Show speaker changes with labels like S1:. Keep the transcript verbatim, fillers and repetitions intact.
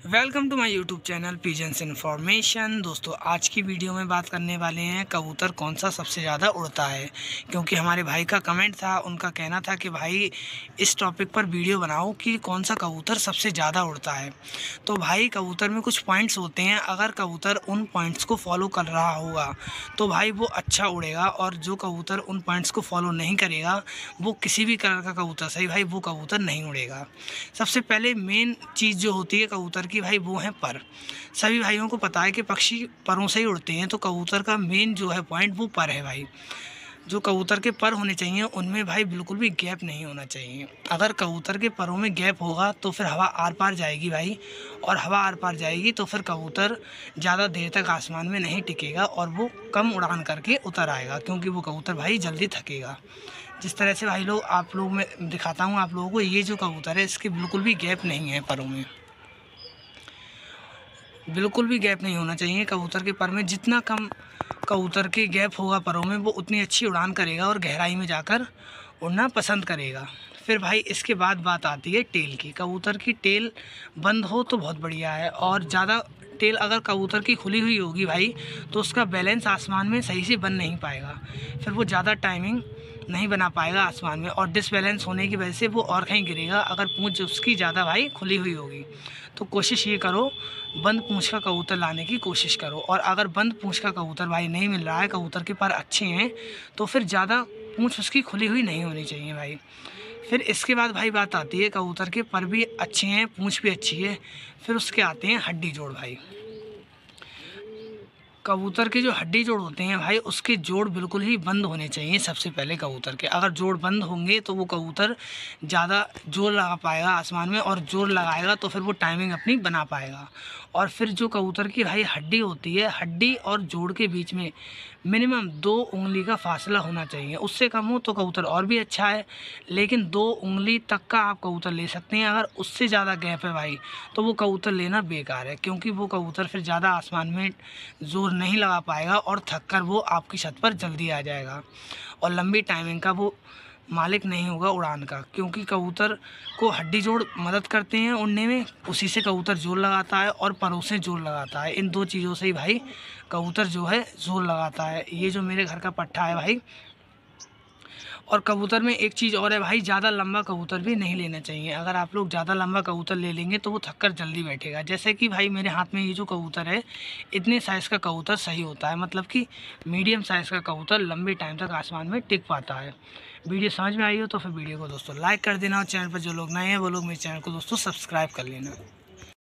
S1: Welcome to my YouTube channel pigeons information. दोस्तों, आज की वीडियो में बात करने वाले हैं कबूतर कौन सा सबसे ज़्यादा उड़ता है। क्योंकि हमारे भाई का कमेंट था, उनका कहना था कि भाई इस टॉपिक पर वीडियो बनाओ कि कौन सा कबूतर सबसे ज़्यादा उड़ता है। तो भाई कबूतर में कुछ पॉइंट्स होते हैं, अगर कबूतर उन पॉइंट्स को फॉलो कर रहा होगा तो भाई वो अच्छा उड़ेगा, और जो कबूतर उन पॉइंट्स को फॉलो नहीं करेगा वो किसी भी कलर का कबूतर सही भाई वो कबूतर नहीं उड़ेगा। सबसे पहले मेन चीज़ जो होती है कबूतर कि भाई वो है पर। सभी भाइयों को पता है कि पक्षी परों से ही उड़ते हैं, तो कबूतर का मेन जो है पॉइंट वो पर है भाई। जो कबूतर के पर होने चाहिए उनमें भाई बिल्कुल भी गैप नहीं होना चाहिए। अगर कबूतर के परों में गैप होगा तो फिर हवा आर पार जाएगी भाई, और हवा आर पार जाएगी तो फिर कबूतर ज़्यादा देर तक आसमान में नहीं टिकेगा और वो कम उड़ान करके उतर आएगा, क्योंकि वो कबूतर भाई जल्दी थकेगा। जिस तरह से भाई लोग आप लोग मैं दिखाता हूँ आप लोगों को, ये जो कबूतर है इसके बिल्कुल भी गैप नहीं है परों में, बिल्कुल भी गैप नहीं होना चाहिए कबूतर के पर में। जितना कम कबूतर के गैप होगा परों में वो उतनी अच्छी उड़ान करेगा और गहराई में जाकर उड़ना पसंद करेगा। फिर भाई इसके बाद बात आती है टेल की। कबूतर की टेल बंद हो तो बहुत बढ़िया है, और ज़्यादा टेल अगर कबूतर की खुली हुई होगी भाई तो उसका बैलेंस आसमान में सही से बन नहीं पाएगा, फिर वो ज़्यादा टाइमिंग नहीं बना पाएगा आसमान में, और डिसबैलेंस होने की वजह से वो और कहीं गिरेगा अगर पूँछ उसकी ज़्यादा भाई खुली हुई होगी। तो कोशिश ये करो बंद पूँछ का कबूतर लाने की कोशिश करो, और अगर बंद पूँछ का कबूतर भाई नहीं मिल रहा है, कबूतर के पर अच्छे हैं, तो फिर ज़्यादा पूँछ उसकी खुली हुई नहीं होनी चाहिए भाई। फिर इसके बाद भाई बात आती है कबूतर के पर भी अच्छे हैं, पूँछ भी अच्छी है, फिर उसके आते हैं हड्डी जोड़ भाई। कबूतर के जो हड्डी जोड़ होते हैं भाई उसके जोड़ बिल्कुल ही बंद होने चाहिए। सबसे पहले कबूतर के अगर जोड़ बंद होंगे तो वो कबूतर ज़्यादा जोर लगा पाएगा आसमान में, और जोर लगाएगा तो फिर वो टाइमिंग अपनी बना पाएगा। और फिर जो कबूतर की भाई हड्डी होती है, हड्डी और जोड़ के बीच में मिनिमम दो उंगली का फासला होना चाहिए। उससे कम हो तो कबूतर और भी अच्छा है, लेकिन दो उंगली तक का आप कबूतर ले सकते हैं। अगर उससे ज़्यादा गैप है भाई तो वो कबूतर लेना बेकार है, क्योंकि वो कबूतर फिर ज़्यादा आसमान में जोर नहीं लगा पाएगा और थक कर वो आपकी छत पर जल्दी आ जाएगा, और लंबी टाइमिंग का वो मालिक नहीं होगा उड़ान का। क्योंकि कबूतर को हड्डी जोड़ मदद करते हैं उड़ने में, उसी से कबूतर जोर लगाता है और परों से जोर लगाता है। इन दो चीज़ों से ही भाई कबूतर जो है जोर लगाता है। ये जो मेरे घर का पट्ठा है भाई, और कबूतर में एक चीज़ और है भाई, ज़्यादा लंबा कबूतर भी नहीं लेना चाहिए। अगर आप लोग ज़्यादा लंबा कबूतर ले लेंगे तो वो थककर जल्दी बैठेगा। जैसे कि भाई मेरे हाथ में ये जो कबूतर है, इतने साइज़ का कबूतर सही होता है, मतलब कि मीडियम साइज़ का कबूतर लंबे टाइम तक आसमान में टिक पाता है। वीडियो समझ में आई हो तो फिर वीडियो को दोस्तों लाइक कर देना, और चैनल पर जो लोग नए हैं वो लोग मेरे चैनल को दोस्तों सब्सक्राइब कर लेना।